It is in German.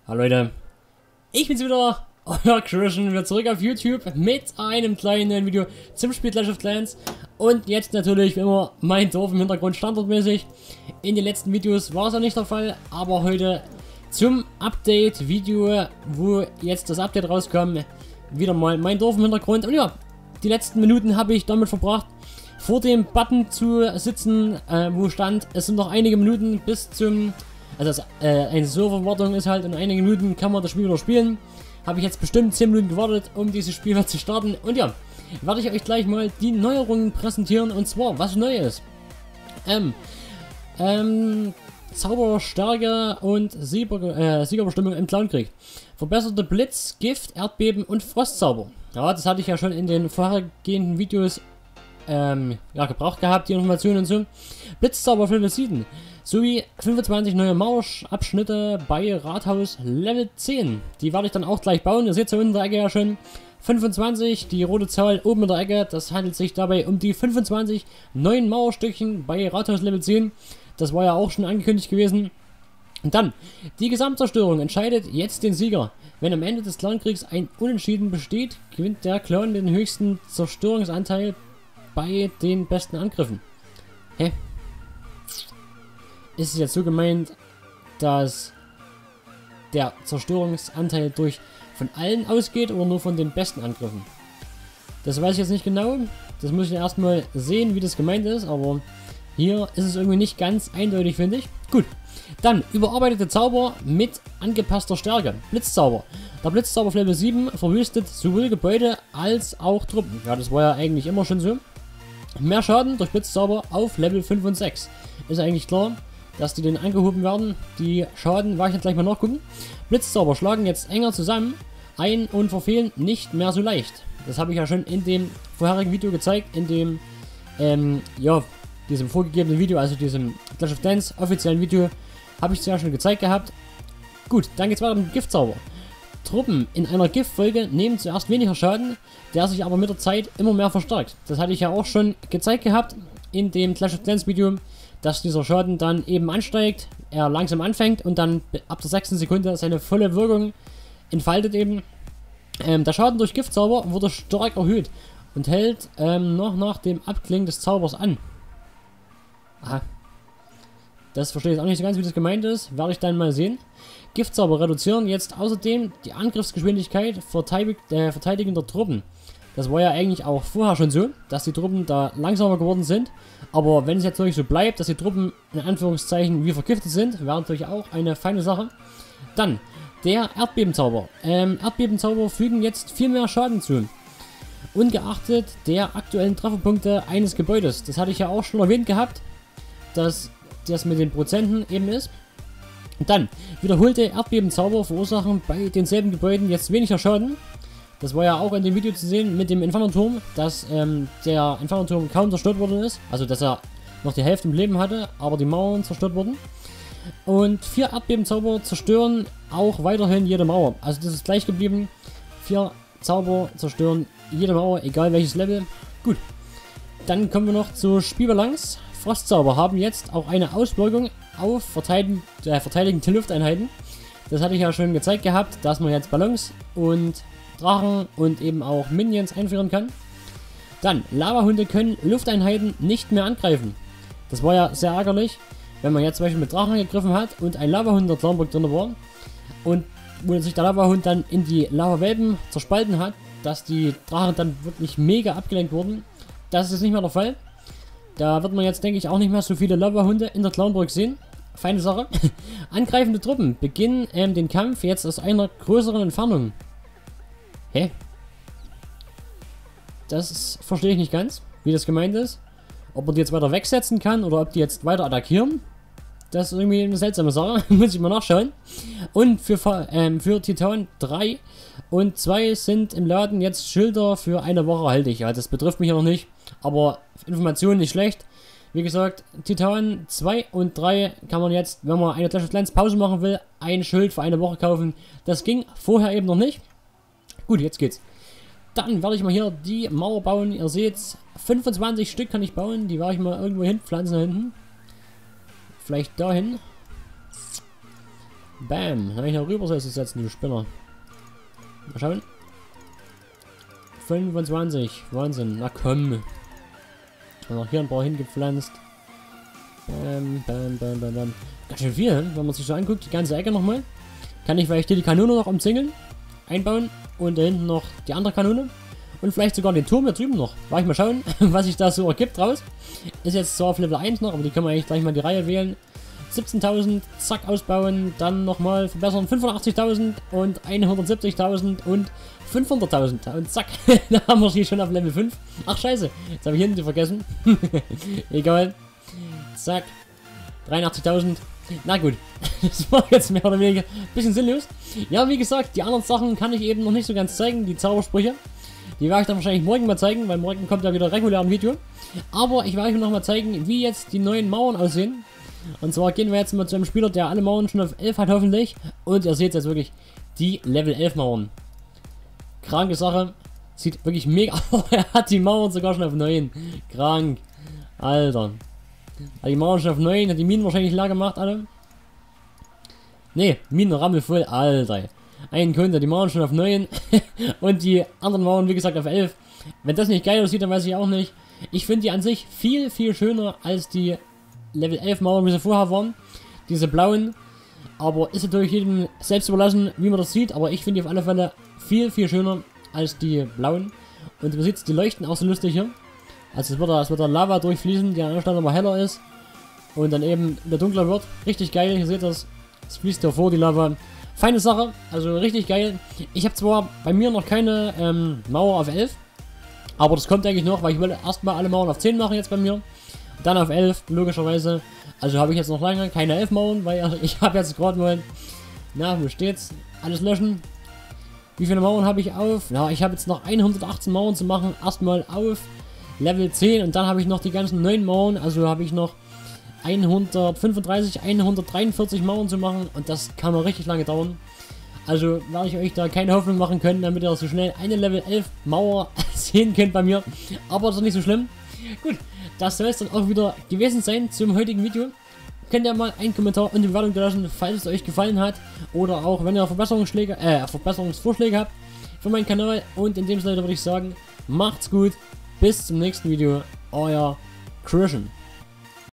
Hallo Leute, ich bin's wieder, euer Christian, wieder zurück auf YouTube mit einem kleinen neuen Video zum Spiel Clash of Clans. Und jetzt natürlich wie immer mein Dorf im Hintergrund standardmäßig. In den letzten Videos war es ja nicht der Fall, aber heute zum Update-Video, wo jetzt das Update rauskommt, wieder mal mein Dorf im Hintergrund. Und ja, die letzten Minuten habe ich damit verbracht, vor dem Button zu sitzen, wo stand, es sind noch einige Minuten bis zum... Also eine Serverwartung ist halt, in einigen Minuten kann man das Spiel wieder spielen. Habe ich jetzt bestimmt 10 Minuten gewartet, um dieses Spiel zu starten. Und ja, werde ich euch gleich mal die Neuerungen präsentieren. Und zwar, was neu ist. Zauberstärke und Siegerbestimmung im Clownkrieg. Verbesserte Blitz, Gift, Erdbeben und Frostzauber. Ja, das hatte ich ja schon in den vorhergehenden Videos gebraucht gehabt, die Informationen und so. Blitzzauber für Level sowie 25 neue Mauerabschnitte bei Rathaus Level 10. Die werde ich dann auch gleich bauen. Ihr seht so in der Ecke ja schon 25, die rote Zahl oben in der Ecke. Das handelt sich dabei um die 25 neuen Mauerstückchen bei Rathaus Level 10. Das war ja auch schon angekündigt gewesen. Und dann, die Gesamtzerstörung entscheidet jetzt den Sieger. Wenn am Ende des Clankriegs ein Unentschieden besteht, gewinnt der Clan den höchsten Zerstörungsanteil bei den besten Angriffen. Hä? Ist es jetzt so gemeint, dass der Zerstörungsanteil von allen ausgeht oder nur von den besten Angriffen? Das weiß ich jetzt nicht genau. Das muss ich erstmal sehen, wie das gemeint ist, aber hier ist es irgendwie nicht ganz eindeutig, finde ich. Gut, dann überarbeitete Zauber mit angepasster Stärke. Blitzzauber. Der Blitzzauber auf Level 7 verwüstet sowohl Gebäude als auch Truppen. Ja, das war ja eigentlich immer schon so. Mehr Schaden durch Blitzzauber auf Level 5 und 6. Ist eigentlich klar, dass die den angehoben werden. Die Schaden werde ich jetzt gleich mal nachgucken. Blitzzauber schlagen jetzt enger zusammen ein und verfehlen nicht mehr so leicht. Das habe ich ja schon in dem vorherigen Video gezeigt, in dem, diesem vorgegebenen Video, also diesem Clash of Clans offiziellen Video, habe ich es ja schon gezeigt gehabt. Gut, dann geht es weiter mit dem Giftzauber. Truppen in einer Giftfolge nehmen zuerst weniger Schaden, der sich aber mit der Zeit immer mehr verstärkt. Das hatte ich ja auch schon gezeigt gehabt in dem Clash of Clans Video, dass dieser Schaden dann eben ansteigt, er langsam anfängt und dann ab der 6. Sekunde seine volle Wirkung entfaltet eben. Der Schaden durch Giftzauber wurde stark erhöht und hält noch nach dem Abklingen des Zaubers an. Aha. Das verstehe ich auch nicht so ganz, wie das gemeint ist. Werde ich dann mal sehen. Giftzauber reduzieren jetzt außerdem die Angriffsgeschwindigkeit verteidigender Truppen. Das war ja eigentlich auch vorher schon so, dass die Truppen da langsamer geworden sind. Aber wenn es jetzt wirklich so bleibt, dass die Truppen in Anführungszeichen wie vergiftet sind, wäre natürlich auch eine feine Sache. Dann der Erdbebenzauber. Erdbebenzauber fügen jetzt viel mehr Schaden zu. Ungeachtet der aktuellen Trefferpunkte eines Gebäudes. Das hatte ich ja auch schon erwähnt gehabt, dass das mit den Prozenten eben ist. Dann, wiederholte Erdbebenzauber verursachen bei denselben Gebäuden jetzt weniger Schaden. Das war ja auch in dem Video zu sehen mit dem Inferno-Turm, dass der Inferno-Turm kaum zerstört worden ist. Also, dass er noch die Hälfte im Leben hatte, aber die Mauern zerstört wurden. Und 4 Erdbebenzauber zerstören auch weiterhin jede Mauer. Also, das ist gleich geblieben. 4 Zauber zerstören jede Mauer, egal welches Level. Gut, dann kommen wir noch zur Spielbalance. Frostzauber haben jetzt auch eine Auswirkung auf verteidigende Lufteinheiten. Das hatte ich ja schon gezeigt gehabt, dass man jetzt Ballons und Drachen und eben auch Minions einführen kann. Dann, Lavahunde können Lufteinheiten nicht mehr angreifen. Das war ja sehr ärgerlich, wenn man jetzt zum Beispiel mit Drachen gegriffen hat und ein Lavahund in der Clanburg drin war und wo sich der Lavahund dann in die Lavawelpen zerspalten hat, dass die Drachen dann wirklich mega abgelenkt wurden. Das ist nicht mehr der Fall. Da wird man jetzt, denke ich, auch nicht mehr so viele Lavahunde in der Clanburg sehen. Feine Sache. Angreifende Truppen beginnen den Kampf jetzt aus einer größeren Entfernung. Hä? Das verstehe ich nicht ganz, wie das gemeint ist. Ob man die jetzt weiter wegsetzen kann oder ob die jetzt weiter attackieren. Das ist irgendwie eine seltsame Sache. Muss ich mal nachschauen. Und für Titan 3 und 2 sind im Laden jetzt Schilder für eine Woche erhältlich. Ja, das betrifft mich ja noch nicht. Aber Informationen nicht schlecht. Wie gesagt, Titan 2 und 3 kann man jetzt, wenn man eine Clash of Clans Pause machen will, ein Schild für eine Woche kaufen. Das ging vorher eben noch nicht. Gut, jetzt geht's. Dann werde ich mal hier die Mauer bauen. Ihr seht, 25 Stück kann ich bauen. Die werde ich mal irgendwo hinpflanzen da hinten. Vielleicht dahin. Bam. Dann habe ich noch rüber soll ich setzen, du Spinner. Mal schauen. 25. Wahnsinn. Na komm. Und noch hier ein paar hingepflanzt. Bam, bam, bam, bam, bam. Ganz schön viel, wenn man sich so anguckt. Die ganze Ecke nochmal. Kann ich vielleicht hier die Kanone noch umzingeln. Einbauen. Und da hinten noch die andere Kanone. Und vielleicht sogar den Turm hier drüben noch. Mal ich mal schauen, was sich da so ergibt draus. Ist jetzt zwar auf Level 1 noch, aber die können wir eigentlich gleich mal in die Reihe wählen. 17.000, zack, ausbauen. Dann nochmal verbessern. 85.000 und 170.000 und 500.000. Und zack, da haben wir sie schon auf Level 5. Ach scheiße, jetzt habe ich hinten vergessen. Egal. Zack. 83.000. Na gut, das war jetzt mehr oder weniger ein bisschen sinnlos. Ja, wie gesagt, die anderen Sachen kann ich eben noch nicht so ganz zeigen, die Zaubersprüche. Die werde ich dann wahrscheinlich morgen mal zeigen, weil morgen kommt ja wieder regulär ein Video. Aber ich werde euch noch mal zeigen, wie jetzt die neuen Mauern aussehen. Und zwar gehen wir jetzt mal zu einem Spieler, der alle Mauern schon auf 11 hat hoffentlich. Und ihr seht jetzt wirklich die Level 11 Mauern. Kranke Sache. Sieht wirklich mega aus. Er hat die Mauern sogar schon auf 9. Krank. Alter. Hat die Mauern schon auf 9. Hat die Minen wahrscheinlich leer gemacht, alle. Ne, Minen rammelvoll. Alter. Ein Kunde, die Mauern schon auf 9. Und die anderen Mauern, wie gesagt, auf 11. Wenn das nicht geil aussieht, dann weiß ich auch nicht. Ich finde die an sich viel, viel schöner als die Level 11 Mauern, wie sie vorher waren. Diese blauen. Aber ist natürlich jedem selbst überlassen, wie man das sieht. Aber ich finde die auf alle Fälle viel, viel schöner als die blauen. Und man sieht, die leuchten auch so lustig hier. Also es wird da Lava durchfließen, die an einer Stelle nochmal heller ist. Und dann eben wieder dunkler wird. Richtig geil, ihr seht das. Es fließt hervor, die Lava. Feine Sache, also richtig geil. Ich habe zwar bei mir noch keine Mauer auf 11. Aber das kommt eigentlich noch, weil ich will erstmal alle Mauern auf 10 machen jetzt bei mir. Dann auf 11, logischerweise. Also habe ich jetzt noch lange keine 11 Mauern, weil ich habe jetzt gerade mal... Na, wo steht's? Alles löschen. Wie viele Mauern habe ich auf? Ja, ich habe jetzt noch 118 Mauern zu machen. Erstmal auf Level 10 und dann habe ich noch die ganzen 9 Mauern. Also habe ich noch 135, 143 Mauern zu machen und das kann noch richtig lange dauern. Also werde ich euch da keine Hoffnung machen können, damit ihr so schnell eine Level 11 Mauer sehen könnt bei mir. Aber das ist nicht so schlimm. Gut, das soll es dann auch wieder gewesen sein zum heutigen Video. Könnt ihr mal einen Kommentar und eine Bewertung lassen, falls es euch gefallen hat. Oder auch, wenn ihr Verbesserungsvorschläge habt für meinen Kanal. Und in dem Sinne würde ich sagen, macht's gut. Bis zum nächsten Video. Euer Christian.